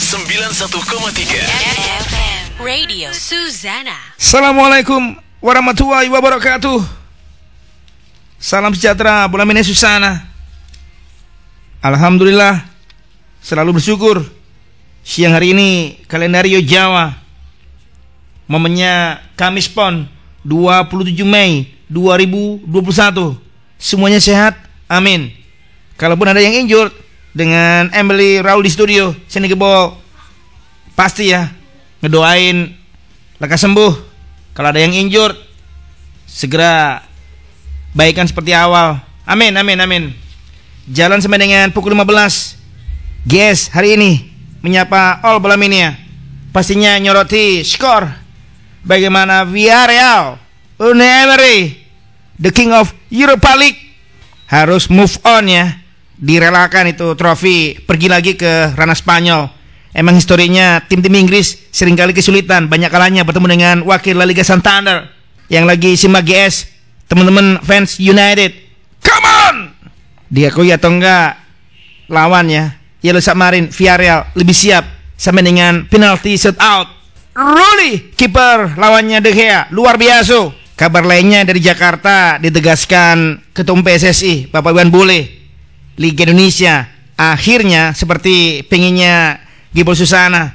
91,3 FM Radio Suzana. Assalamualaikum warahmatullahi wabarakatuh. Salam sejahtera bulan ini Susana. Alhamdulillah, selalu bersyukur. Siang hari ini kalendario Jawa, momennya Kamis Pon 27 Mei 2021. Semuanya sehat, amin. Kalaupun ada yang injured, dengan Emily Raul di studio sini gebol, pasti ya ngedoain lekas sembuh. Kalau ada yang injured, segera baikan seperti awal. Amin, amin, amin. Jalan sampai dengan pukul 15. GS hari ini menyapa all bola mania, pastinya nyoroti skor. Bagaimana Villarreal, Unai Emery, the king of Europa League, harus move on ya. Direlakan itu trofi, pergi lagi ke ranah Spanyol. Emang historinya tim-tim Inggris seringkali kesulitan, banyak kalanya bertemu dengan wakil La Liga Santander. Yang lagi simak GS, teman-teman fans United, come on! Diakui atau enggak, lawannya Yellow Submarine Villarreal lebih siap sampai dengan penalti shootout. Rulli, kiper lawannya De Gea, luar biasa. Kabar lainnya dari Jakarta ditegaskan Ketua PSSI Bapak Iwan Bule, Liga Indonesia akhirnya seperti pengennya Gibol Susana,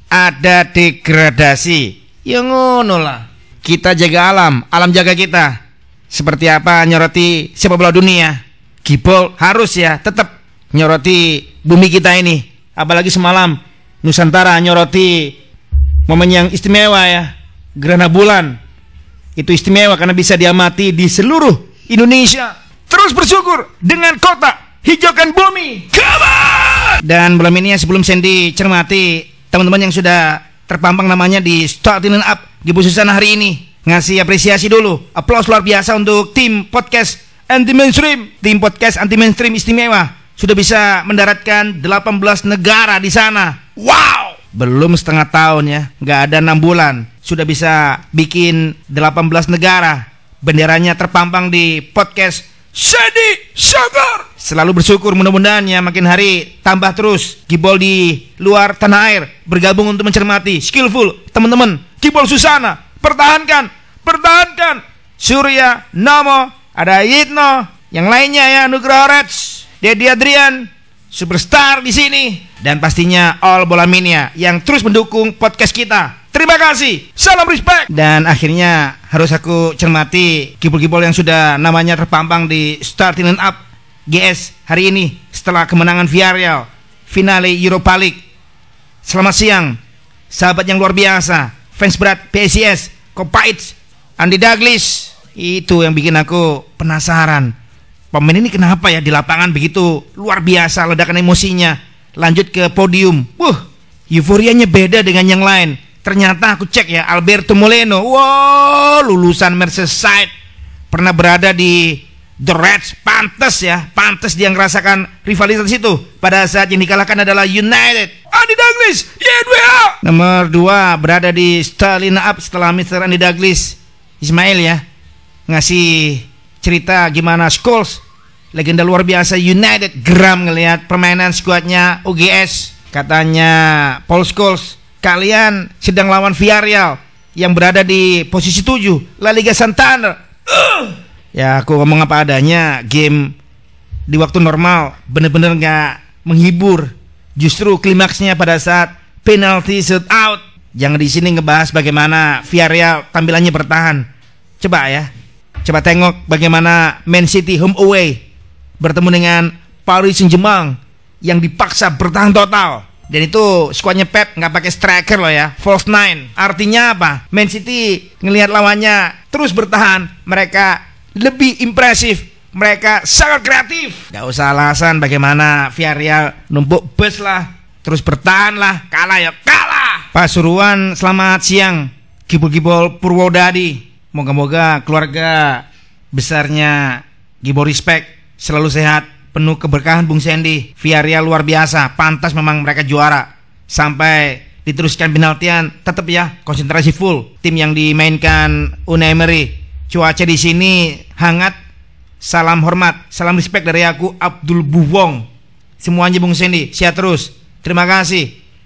ada degradasi. Ya ngono lah. Kita jaga alam, alam jaga kita. Seperti apa nyoroti sepak bola dunia, Gibol harus ya tetap nyoroti bumi kita ini. Apalagi semalam Nusantara nyoroti momen yang istimewa ya, gerhana bulan. Itu istimewa karena bisa diamati di seluruh Indonesia. Terus bersyukur dengan kota hijaukan bumi. Come on! Dan malam ini sebelum Sandy cermati teman-teman yang sudah terpampang namanya di Starting Up Gibol Susana hari ini, ngasih apresiasi dulu, aplaus luar biasa untuk tim podcast anti mainstream. Tim podcast anti mainstream istimewa sudah bisa mendaratkan 18 negara di sana. Wow! Belum setengah tahun ya, nggak ada 6 bulan sudah bisa bikin 18 negara. Benderanya terpampang di podcast Sandy Sugar. Selalu bersyukur, mudah-mudahan ya makin hari tambah terus Gibol di luar tanah air bergabung untuk mencermati skillful teman-teman Gibol Susana. Pertahankan, pertahankan. Surya, Nomo, ada Yitno, yang lainnya ya, Nugroho Reds, Dedi Adrian, superstar di sini, dan pastinya all bola mania yang terus mendukung podcast kita. Terima kasih, salam respect. Dan akhirnya harus aku cermati Gibol-Gibol yang sudah namanya terpampang di Starting Up GS hari ini setelah kemenangan Villarreal finale Europa League. Selamat siang sahabat yang luar biasa, fans berat PSIS, Kopaits, Andy Douglas. Itu yang bikin aku penasaran, pemain ini kenapa ya di lapangan begitu luar biasa ledakan emosinya. Lanjut ke podium, euforianya beda dengan yang lain. Ternyata aku cek ya, Alberto Moreno, wow, lulusan Merseyside, pernah berada di The Reds, pantas ya, pantas dia ngerasakan rivalitas itu. Pada saat yang dikalahkan adalah United. Andy Douglas, YDWA. Nomor 2 berada di Starting Up setelah Mr. Andy Douglas. Ismail ya, ngasih cerita gimana Scholes, legenda luar biasa United, geram ngelihat permainan skuadnya UGS. Katanya Paul Scholes, kalian sedang lawan Villarreal yang berada di posisi 7 La Liga Santander. Ya aku ngomong apa adanya, game di waktu normal bener-bener gak menghibur. Justru klimaksnya pada saat penalti shootout. Jangan di sini ngebahas bagaimana Villarreal tampilannya bertahan. Coba ya, coba tengok bagaimana Man City home away bertemu dengan Paris Saint-Germain yang dipaksa bertahan total. Dan itu skuadnya Pep nggak pakai striker loh ya, false nine. Artinya apa? Man City ngelihat lawannya terus bertahan, mereka lebih impresif, mereka sangat kreatif. Gak usah alasan bagaimana Villarreal numpuk bus lah, terus bertahan lah, kalah ya kalah. Pasuruan, selamat siang Gibol-Gibol Purwodadi. Moga-moga keluarga besarnya Gibol Respect selalu sehat, penuh keberkahan Bung Sandy. Villarreal luar biasa, pantas memang mereka juara. Sampai diteruskan penaltian, tetap ya konsentrasi full. Tim yang dimainkan Unai Emery. Cuaca di sini hangat. Salam hormat, salam respect dari aku Abdul Buwong. Semuanya Bung Sandy, sehat terus. Terima kasih.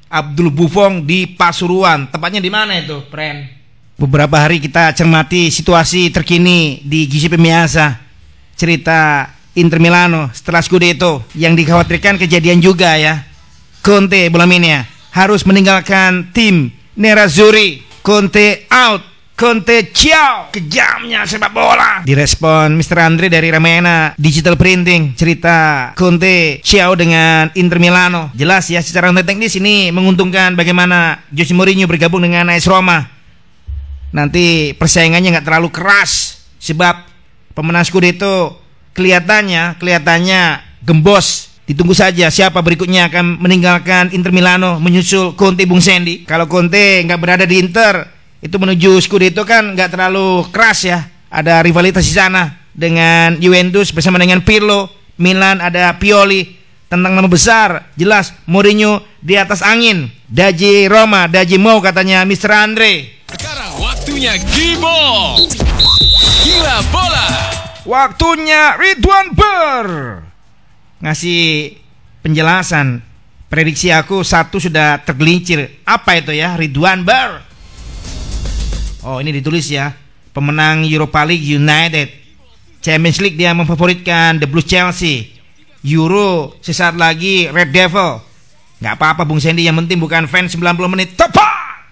Abdul Buffon di Pasuruan. Tepatnya di mana itu, friend? Beberapa hari kita cermati situasi terkini di Giuseppe Meazza. Cerita Inter Milano setelah Scudetto yang dikhawatirkan kejadian juga ya. Conte Bolamania harus meninggalkan tim Nerazzurri. Conte out. Conte ciao, kejamnya sepak bola. Direspon Mr. Andre dari Ramayana Digital Printing. Cerita Conte ciao dengan Inter Milano. Jelas ya secara teknis ini menguntungkan bagaimana Jose Mourinho bergabung dengan AS Roma. Nanti persaingannya nggak terlalu keras sebab pemenang Scudetto kelihatannya gembos. Ditunggu saja siapa berikutnya akan meninggalkan Inter Milano menyusul Conte Bung Sandy. Kalau Conte nggak berada di Inter, itu menuju Scudetto kan nggak terlalu keras ya. Ada rivalitas di sana dengan Juventus bersama dengan Pirlo. Milan ada Pioli. Tentang nama besar jelas Mourinho di atas angin. Daji Roma, Daji mau katanya Mr. Andre. Sekarang waktunya Gibol. Gila bola. Waktunya Ridwan Ber ngasih penjelasan. Prediksi aku satu sudah tergelincir. Apa itu ya Ridwan Ber? Oh ini ditulis ya. Pemenang Europa League United. Champions League dia memfavoritkan The Blues Chelsea. Euro sesaat lagi Red Devil. Gak apa-apa Bung Sandy, yang penting bukan fans 90 menit. Tepat.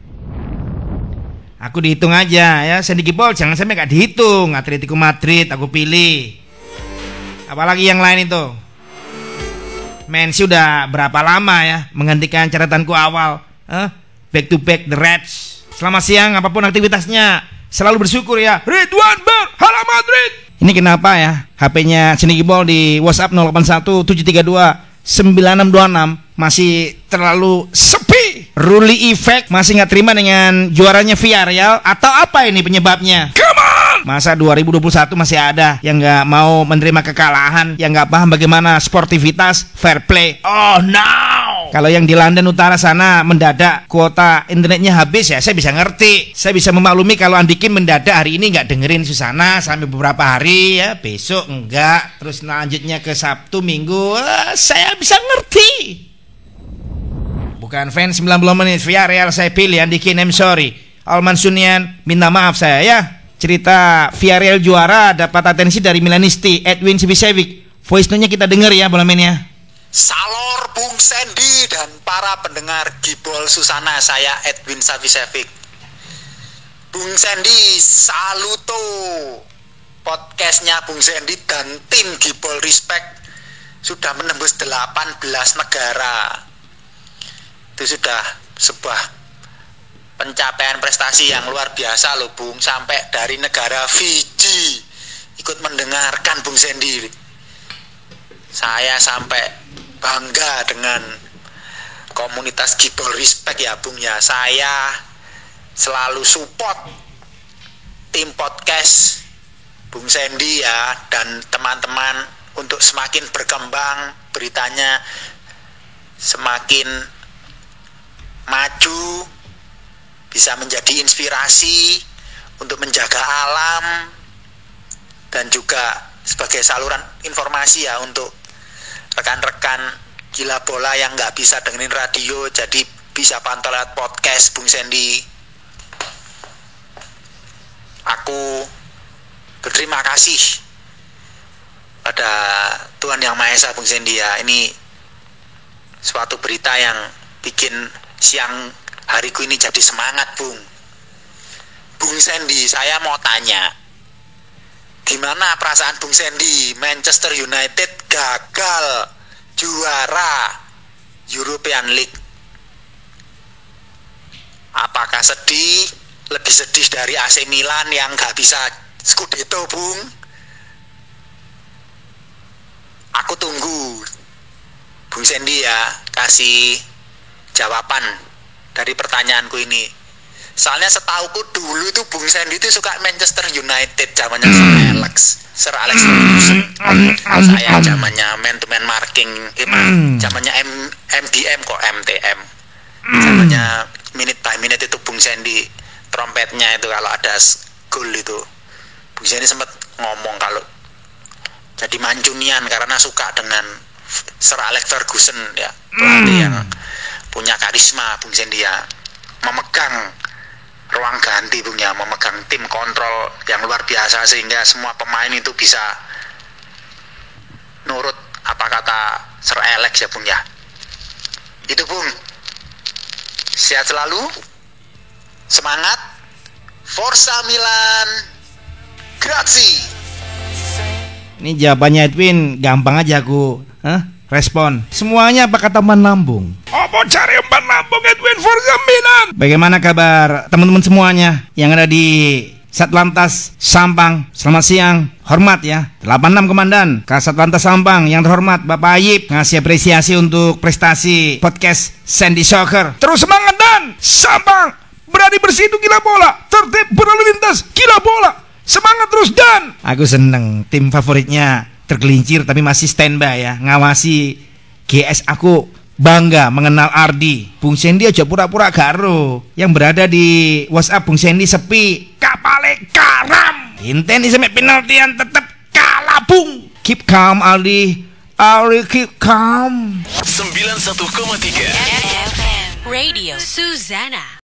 Aku dihitung aja ya. Sandy Gibol jangan sampai gak dihitung. Atletico Madrid aku pilih. Apalagi yang lain itu. Messi udah berapa lama ya menggantikan catatanku awal. Back to back the Reds. Selamat siang apapun aktivitasnya. Selalu bersyukur ya. Ridwan Ber, Hala Madrid. Ini kenapa ya HP-nya Sandy Gibol di WhatsApp 0817329626 masih terlalu sepi. Ruli Effect masih nggak terima dengan juaranya Villarreal. Atau apa ini penyebabnya? Come on! Masa 2021 masih ada yang nggak mau menerima kekalahan, yang nggak paham bagaimana sportivitas, fair play. Oh no! Kalau yang di London Utara sana mendadak kuota internetnya habis ya saya bisa ngerti. Saya bisa memaklumi kalau Andi Kim mendadak hari ini nggak dengerin Susana sampai beberapa hari ya, besok enggak, terus lanjutnya ke Sabtu Minggu, saya bisa ngerti. Bukan fans 90 menit Villarreal saya pilih Andi Kim, I'm sorry. Alman Sunian minta maaf saya ya. Cerita Villarreal juara dapat atensi dari Milanisti Edwin Sivicevic. Voice note-nya kita denger ya Bolamania. Salor Bung Sandy dan para pendengar Gibol Susana, saya Edwin Savicevic. Bung Sandy saluto. Podcastnya Bung Sandy dan tim Gibol Respect sudah menembus 18 negara. Itu sudah sebuah pencapaian prestasi yang luar biasa loh Bung. Sampai dari negara Fiji ikut mendengarkan Bung Sandy. Saya sampai bangga dengan komunitas Gibol Respect ya Bung ya. Saya selalu support tim podcast Bung Sandy ya dan teman-teman untuk semakin berkembang, beritanya semakin maju, bisa menjadi inspirasi untuk menjaga alam dan juga sebagai saluran informasi ya untuk rekan-rekan gila bola yang nggak bisa dengerin radio, jadi bisa pantau lewat podcast Bung Sandy. Aku berterima kasih pada Tuhan Yang Maha Esa Bung Sandy ya. Ini suatu berita yang bikin siang hariku ini jadi semangat Bung. Bung Sandy, saya mau tanya, gimana perasaan Bung Sandy Manchester United gagal juara European League? Apakah sedih? Lebih sedih dari AC Milan yang gak bisa Scudetto Bung? Aku tunggu Bung Sandy ya kasih jawaban dari pertanyaanku ini. Soalnya setauku dulu itu Bung Sandy itu suka Manchester United zamannya Sir Alex Ferguson. Saya zamannya man to man marking, zamannya MDM kok MTM. Zamannya minute by minute itu Bung Sandy trompetnya itu kalau ada gol itu. Bung Sandy sempat ngomong kalau jadi mancunian karena suka dengan Sir Alex Ferguson ya, pelatih yang punya karisma Bung Sandy ya, memegang ruang ganti Bung ya, memegang tim kontrol yang luar biasa sehingga semua pemain itu bisa nurut apa kata Sir Alex ya Bung ya. Itu Bung, sehat selalu, semangat, Forza Milan, grazie. Ini jawabannya Edwin, gampang aja aku respon. Semuanya apa kata Ban Lambung? Apa cari Ban Lambung Edwin Forza Milan? Bagaimana kabar teman-teman semuanya yang ada di Satlantas Sampang? Selamat siang, hormat ya. 86 Komandan Kasatlantas Sampang yang terhormat Bapak Ayib ngasih apresiasi untuk prestasi podcast Sandy Soccer. Terus semangat dan Sampang berani bersih itu gila bola, tertib berlalu lintas gila bola. Semangat terus dan aku seneng tim favoritnya tergelincir tapi masih standby ya, ngawasi GS. Aku bangga mengenal Ardi. Bung Sandy aja pura-pura garo. Yang berada di WhatsApp Bung Sandy sepi, kapale karam. Inteni sampai penaltian tetap kalah Bung. Keep calm Aldi. Aldi keep calm. 91,3 FM Radio Susanna.